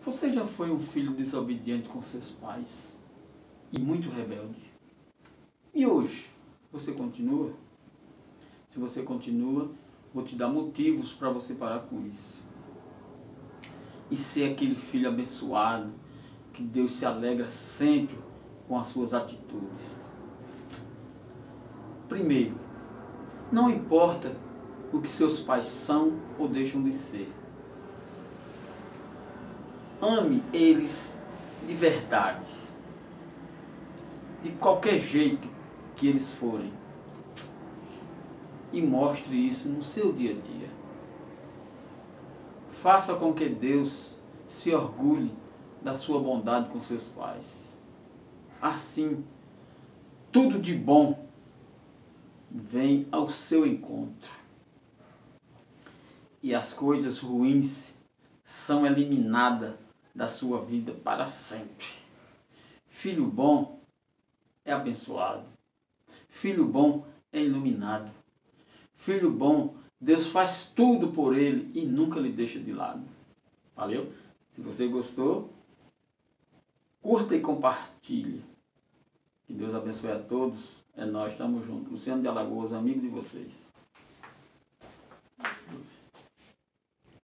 Você já foi um filho desobediente com seus pais e muito rebelde? E hoje, você continua? Se você continua, vou te dar motivos para você parar com isso. E ser aquele filho abençoado, que Deus se alegra sempre com as suas atitudes. Primeiro, não importa o que seus pais são ou deixam de ser. Ame eles de verdade, de qualquer jeito que eles forem, e mostre isso no seu dia a dia. Faça com que Deus se orgulhe da sua bondade com seus pais. Assim, tudo de bom vem ao seu encontro, e as coisas ruins são eliminadas da sua vida para sempre. Filho bom é abençoado. Filho bom é iluminado. Filho bom, Deus faz tudo por ele e nunca lhe deixa de lado. Valeu? Se você gostou, curta e compartilhe. Que Deus abençoe a todos. É nós, estamos juntos. Luciano de Alagoas, amigo de vocês.